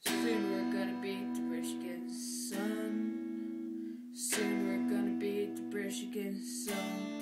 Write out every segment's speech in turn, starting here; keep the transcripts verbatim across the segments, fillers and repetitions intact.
Soon we're gonna beat the British again, son. Soon we're gonna beat the British again, son.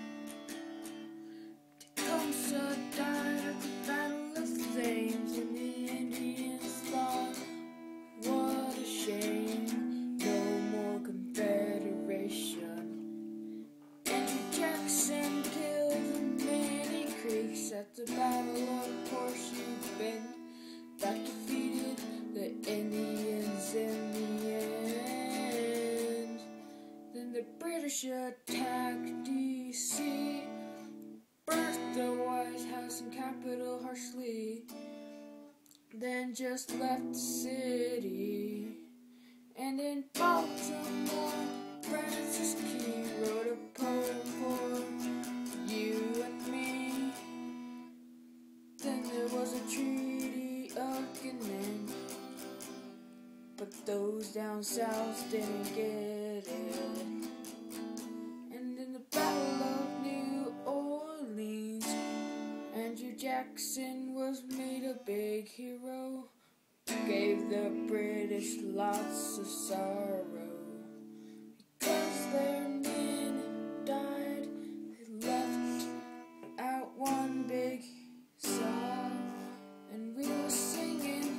Gansert died at the Battle of Flames, and the Indians thought, what a shame, no more Confederation. Andrew Jackson killed many Creeks at the Battle of Horseshoe Bend. That defeated the Indians in the end. Then the British attacked D C, burnt the White House and Capitol harshly, then just left the city. And in Baltimore, Francis Key wrote a poem for you and me. Then there was a treaty of Gansert, but those down south didn't get it. And in the Battle of New Orleans, Andrew Jackson was made a big hero, gave the British lots of sorrow. Because their men died, they left out one big sigh, and we were singing,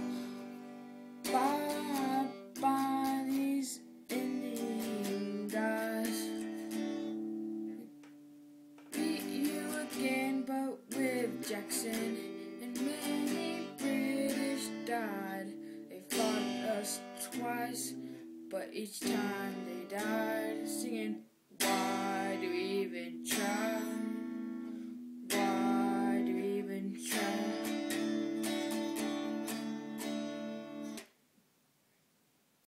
bye, bye, these Indian guys. We beat you again, but with Jackson, and many British died. They fought us twice, but each time they died, singing, why do we even try?